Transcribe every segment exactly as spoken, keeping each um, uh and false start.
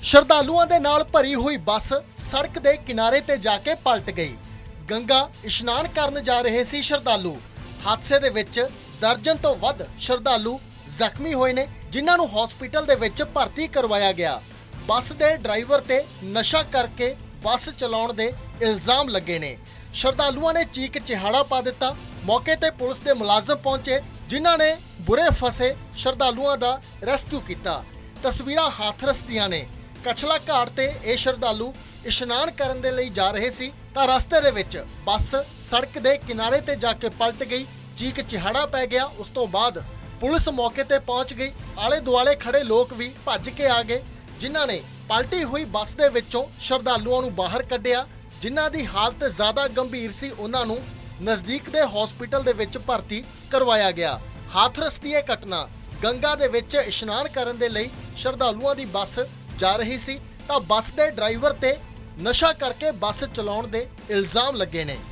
ਸ਼ਰਧਾਲੂਆਂ ਦੇ ਨਾਲ ਭਰੀ ਹੋਈ ਬੱਸ ਸੜਕ ਦੇ ਕਿਨਾਰੇ ਤੇ ਜਾ ਕੇ ਪਲਟ ਗਈ। ਗੰਗਾ ਇਸ਼ਨਾਨ ਕਰਨ ਜਾ ਰਹੇ ਸੀ ਸ਼ਰਧਾਲੂ। ਹਾਦਸੇ ਦੇ ਵਿੱਚ ਦਰਜਨ ਤੋਂ ਵੱਧ ਸ਼ਰਧਾਲੂ ਜ਼ਖਮੀ ਹੋਏ ਨੇ, ਜਿਨ੍ਹਾਂ ਨੂੰ ਹਸਪੀਟਲ ਦੇ ਵਿੱਚ ਭਰਤੀ ਕਰਵਾਇਆ ਗਿਆ। ਬੱਸ ਦੇ ਡਰਾਈਵਰ ਤੇ ਨਸ਼ਾ ਕਰਕੇ ਬੱਸ ਚਲਾਉਣ ਦੇ ਇਲਜ਼ਾਮ ਲੱਗੇ ਨੇ। ਸ਼ਰਧਾਲੂਆਂ ਨੇ ਚੀਕ ਚਿਹਾੜਾ ਪਾ ਦਿੱਤਾ। ਮੌਕੇ ਤੇ ਪੁਲਿਸ ਦੇ ਮੁਲਾਜ਼ਮ ਪਹੁੰਚੇ, ਜਿਨ੍ਹਾਂ ਨੇ ਬੁਰੇ ਫਸੇ ਸ਼ਰਧਾਲੂਆਂ ਦਾ ਰੈਸਕਿਊ ਕੀਤਾ। ਤਸਵੀਰਾਂ ਹਾਥਰਸ ਦੀਆਂ ਨੇ। ਕਛਲਾ ਘਾਟ ਤੇ ਇਹ ਸ਼ਰਧਾਲੂ ਇਸ਼ਨਾਨ ਕਰਨ ਦੇ ਲਈ ਜਾ ਰਹੇ ਸੀ ਤਾਂ ਰਸਤੇ ਦੇ ਵਿੱਚ ਬੱਸ ਸੜਕ ਦੇ ਕਿਨਾਰੇ ਤੇ ਜਾ ਕੇ ਪਲਟ ਗਈ। ਚੀਕ ਚਿਹਾੜਾ ਪੈ ਗਿਆ। ਉਸ ਤੋਂ ਬਾਅਦ ਪੁਲਿਸ ਮੌਕੇ ਤੇ ਪਹੁੰਚ ਗਈ। ਆਲੇ ਦੁਆਲੇ ਖੜੇ ਲੋਕ ਵੀ ਭੱਜ ਕੇ ਆ ਗਏ, ਜਿਨ੍ਹਾਂ ਨੇ ਪਲਟੀ ਹੋਈ ਬੱਸ ਦੇ ਵਿੱਚੋਂ ਸ਼ਰਧਾਲੂਆਂ ਨੂੰ ਬਾਹਰ ਕੱਢਿਆ। ਜਿਨ੍ਹਾਂ ਦੀ ਹਾਲਤ ਜ਼ਿਆਦਾ ਗੰਭੀਰ ਸੀ, ਉਹਨਾਂ ਨੂੰ ਨਜ਼ਦੀਕ ਦੇ ਹਸਪੀਟਲ ਦੇ ਵਿੱਚ ਭਰਤੀ ਕਰਵਾਇਆ ਗਿਆ। ਹਾਥਰਸ ਦੀ ਇਹ ਘਟਨਾ, ਗੰਗਾ ਦੇ ਵਿੱਚ ਇਸ਼ਨਾਨ ਕਰਨ ਦੇ ਲਈ ਸ਼ਰਧਾਲੂਆਂ ਦੀ ਬੱਸ ਜਾ ਰਹੀ ਸੀ ਤਾਂ ਬੱਸ ਦੇ ਡਰਾਈਵਰ ਤੇ ਨਸ਼ਾ ਕਰਕੇ ਬੱਸ ਚਲਾਉਣ ਦੇ ਇਲਜ਼ਾਮ ਲੱਗੇ ਨੇ।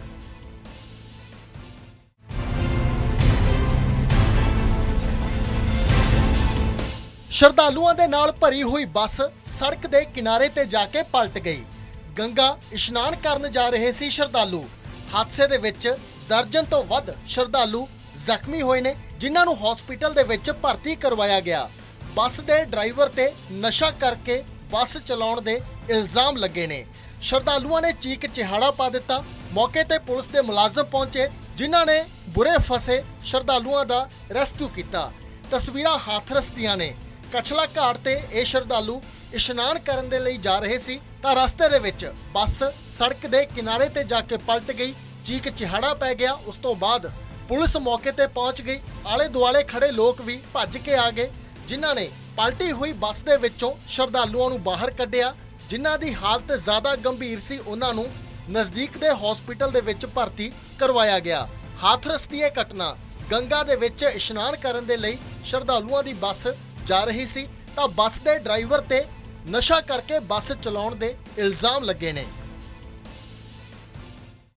ਸ਼ਰਧਾਲੂਆਂ ਦੇ ਨਾਲ ਭਰੀ ਹੋਈ ਬੱਸ ਸੜਕ ਦੇ ਕਿਨਾਰੇ ਤੇ ਜਾ ਕੇ ਪਲਟ ਗਈ। ਗੰਗਾ ਇਸ਼ਨਾਨ ਕਰਨ ਜਾ ਰਹੇ ਸੀ ਸ਼ਰਧਾਲੂ। ਹਾਦਸੇ ਦੇ ਵਿੱਚ ਦਰਜਨ ਤੋਂ ਵੱਧ ਸ਼ਰਧਾਲੂ ਜ਼ਖਮੀ ਹੋਏ ਨੇ, ਜਿਨ੍ਹਾਂ ਨੂੰ ਹਸਪੀਟਲ ਦੇ ਵਿੱਚ ਭਰਤੀ ਕਰਵਾਇਆ ਗਿਆ। ਬੱਸ ਦੇ ਡਰਾਈਵਰ ਤੇ ਨਸ਼ਾ ਕਰਕੇ ਬੱਸ ਚਲਾਉਣ ਦੇ ਇਲਜ਼ਾਮ ਲੱਗੇ ਨੇ। ਸ਼ਰਧਾਲੂਆਂ ਨੇ ਚੀਕ ਚਿਹਾੜਾ ਪਾ ਦਿੱਤਾ। ਮੌਕੇ ਤੇ ਪੁਲਿਸ ਦੇ ਮੁਲਾਜ਼ਮ ਪਹੁੰਚੇ, ਜਿਨ੍ਹਾਂ ਨੇ ਬੁਰੇ ਫਸੇ ਸ਼ਰਧਾਲੂਆਂ ਦਾ ਰੈਸਕਿਊ ਕੀਤਾ। ਤਸਵੀਰਾਂ ਹਾਥਰਸ ਦੀਆਂ ਨੇ। ਕਛਲਾ ਘਾਟ ਤੇ ਇਹ ਸ਼ਰਧਾਲੂ ਇਸ਼ਨਾਨ ਕਰਨ ਦੇ ਲਈ ਜਾ ਰਹੇ ਸੀ ਤਾਂ ਰਸਤੇ ਦੇ ਵਿੱਚ ਬੱਸ ਸੜਕ ਦੇ ਕਿਨਾਰੇ ਤੇ ਜਾ ਕੇ ਪਲਟ ਗਈ। ਚੀਕ ਚਿਹਾੜਾ ਪੈ ਗਿਆ। ਉਸ ਤੋਂ ਬਾਅਦ ਪੁਲਿਸ ਮੌਕੇ ਤੇ ਪਹੁੰਚ ਗਈ। ਆਲੇ ਦੁਆਲੇ ਖੜੇ ਲੋਕ ਵੀ ਭੱਜ ਕੇ ਆ ਗਏ, ਜਿਨ੍ਹਾਂ ਨੇ ਪਲਟੀ ਹੋਈ ਬੱਸ ਦੇ ਵਿੱਚੋਂ ਸ਼ਰਧਾਲੂਆਂ ਨੂੰ ਬਾਹਰ ਕੱਢਿਆ। ਜਿਨ੍ਹਾਂ ਦੀ ਹਾਲਤ ਜ਼ਿਆਦਾ ਗੰਭੀਰ ਸੀ, ਉਹਨਾਂ ਨੂੰ ਨਜ਼ਦੀਕ ਦੇ ਹਸਪੀਟਲ ਦੇ ਵਿੱਚ ਭਰਤੀ ਕਰਵਾਇਆ ਗਿਆ। ਹਾਥਰਸ ਦੀ ਇਹ ਘਟਨਾ, ਗੰਗਾ ਦੇ ਵਿੱਚ ਇਸ਼ਨਾਨ ਕਰਨ ਦੇ ਲਈ ਸ਼ਰਧਾਲੂਆਂ ਦੀ ਬੱਸ ਜਾ ਰਹੀ ਸੀ ਤਾਂ ਬੱਸ ਦੇ ਡਰਾਈਵਰ ਤੇ ਨਸ਼ਾ ਕਰਕੇ ਬੱਸ ਚਲਾਉਣ ਦੇ ਇਲਜ਼ਾਮ ਲੱਗੇ ਨੇ।